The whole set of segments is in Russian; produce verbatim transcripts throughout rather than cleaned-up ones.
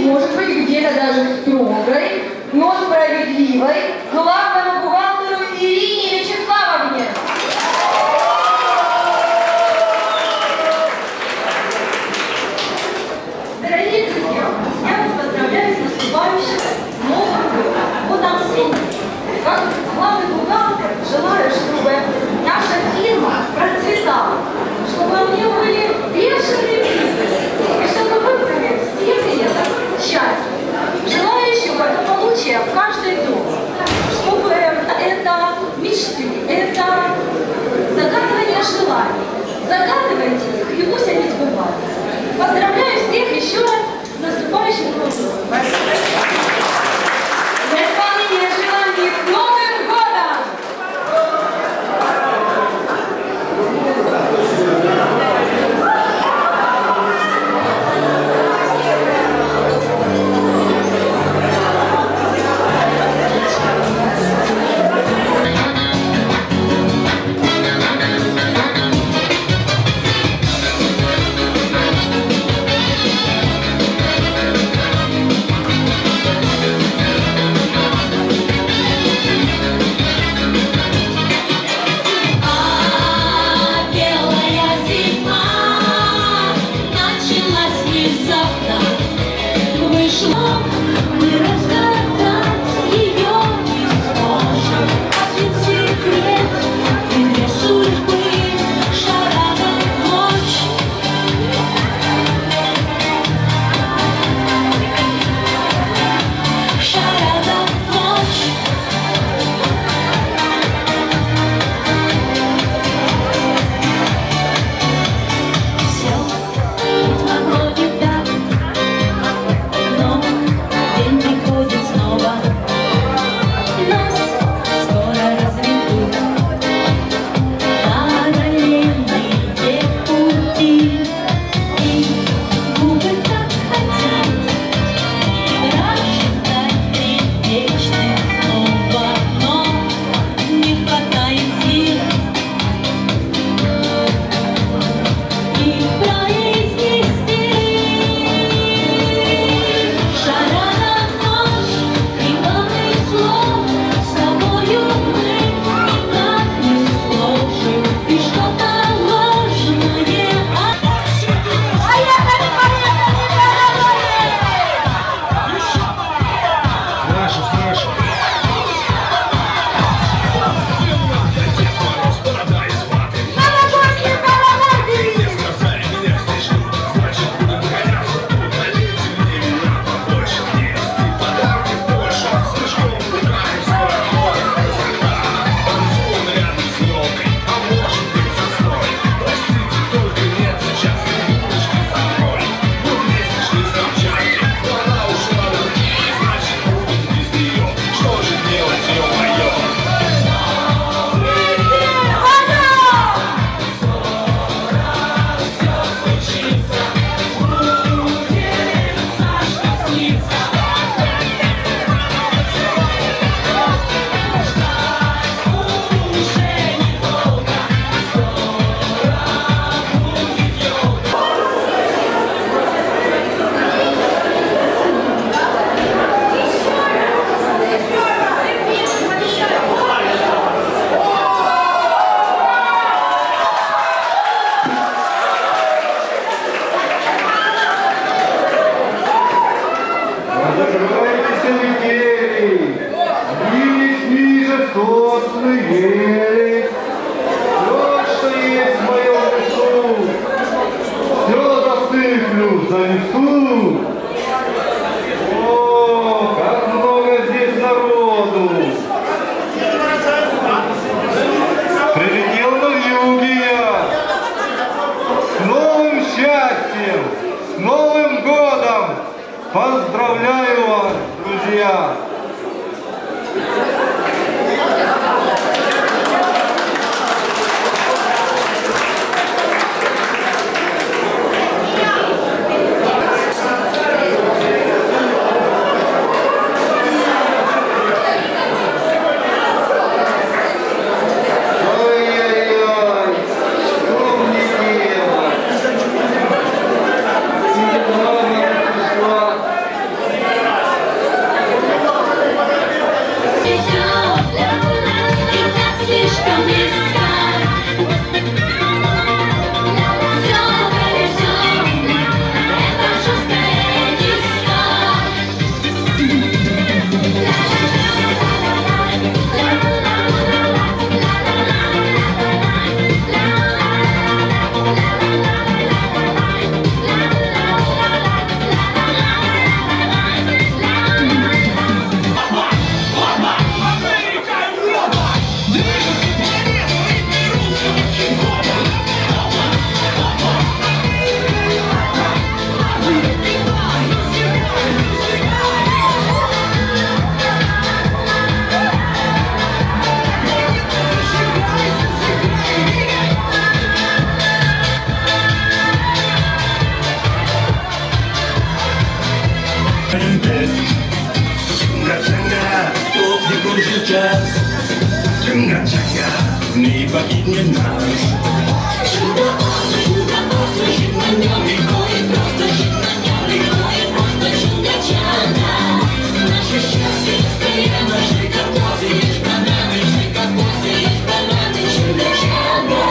может быть, где-то даже строгой, но справедливой, главному бухгалтеру Ирине Вячеславовне. Дорогие друзья, я вас поздравляю с наступающим Новым годом света. Как главный бухгалтер желаю, чтобы наша фирма процветала, чтобы у нее были бешеные прибыли, и чтобы вы были все при этом счастливы. Желаю еще благополучия в каждой доме, чтобы это мечты, это загадывание желаний. Загадывайте их, и пусть они сбываются. Поздравляю всех еще раз с наступающим годом. За исполнение желаний с Новым годом! Поздравляю вас, друзья! impress. Chunga-chunga, to wygórszy czas. Chunga-chunga, nie bagnie nas. Chunga ostro, chunga ostro, zimna niami, koje prosto, zimna niami, koje prosto, chunga-chunga. Nasze szczęście stajemy, żyka włosy, jeść banany, żyka włosy, jeść banany, chunga-chunga.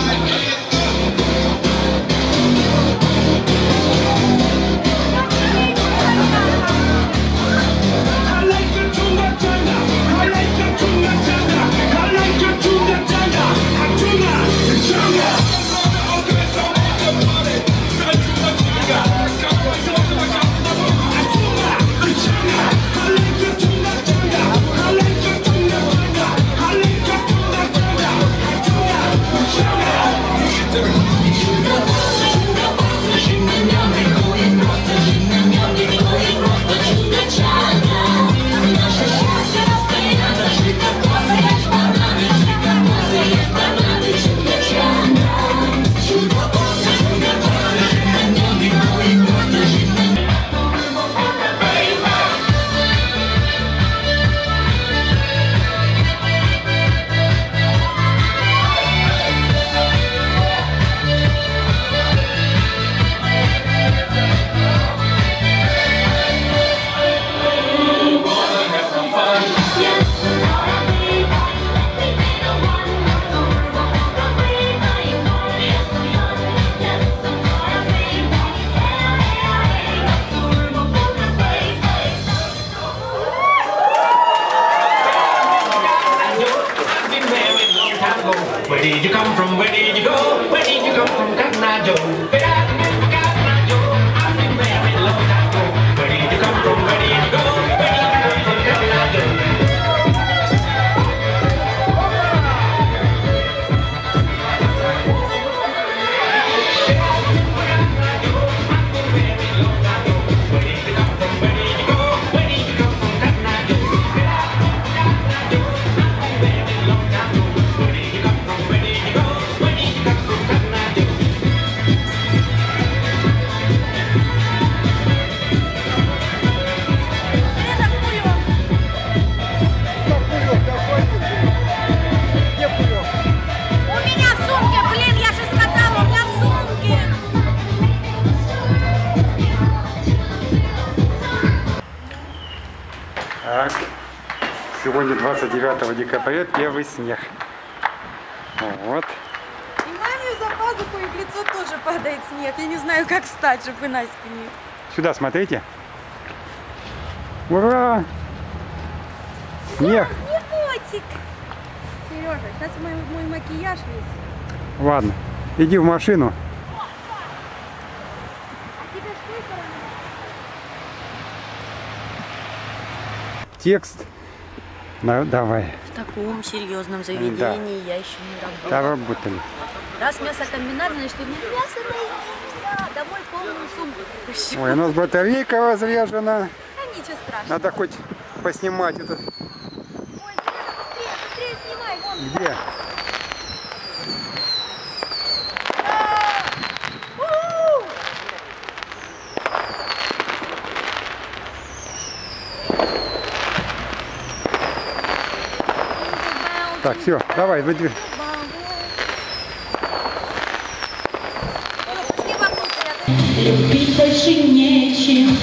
Where did you come from? Where did you go? Where did you come from, Cotton Eye Joe? Where did you come from, Cotton Eye Joe? I've been married a long time ago. Where did you come from? Where did you go? Where did you come from, Cotton Eye Joe? Так, сегодня двадцать девятого декабря, первый снег. Вот. И маме за пазуху и в лицо тоже падает снег. Я не знаю, как встать, чтобы на спине. Сюда смотрите. Ура! Снег. Не котик. Сережа, сейчас мой, мой макияж весь. Ладно, иди в машину. А тебя с той стороны? Текст. Ну, давай. В таком серьезном заведении Да. я еще не работала. Да, работали. Раз мясокомбинат, значит, у меня мясо наелся. Домой полную сумку притащу. Ой, у нас батарейка разряжена. А ничего страшного. Надо хоть поснимать это. Ой, быстрее, быстрее снимай, вон. Где? Так, все, давай, выдвиг. Любить больше нечем.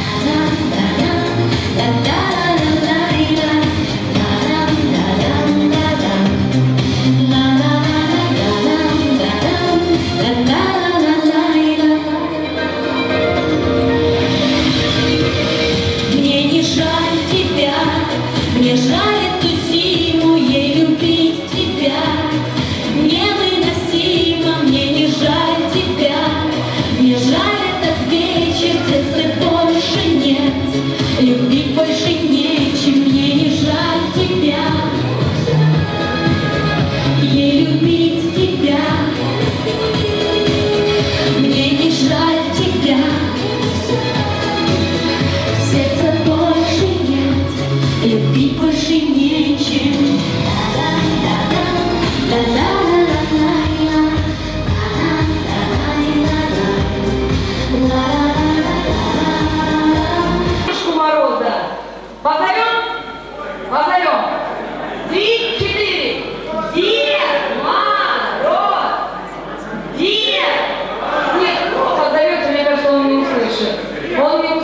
Мне не жаль тебя, мне жаль эту зиму, ей любить тебя. Невыносимо, мне не жаль тебя, мне жаль этот вечер, сердце больше.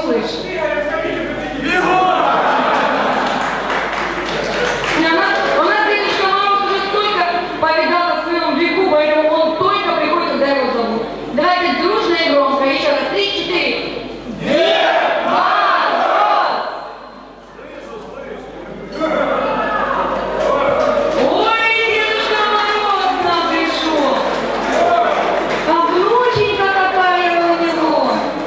услышит. У нас Дедушка Мороз уже столько повидал в своем веку, поэтому он только приходит, когда его зовут. Давайте дружно и громко. Еще раз. Три, четыре. Дед Мороз! Ой, Дедушка Мороз к нам пришел. А внученька какая у него.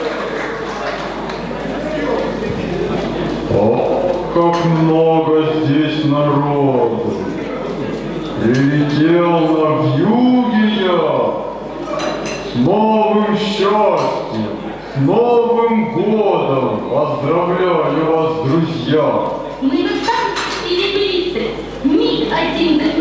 О, как много здесь народу. Прилетел на вьюге я. С новым счастьем, с Новым годом. Поздравляю вас, друзья. Мы на самом серебристы, миг один до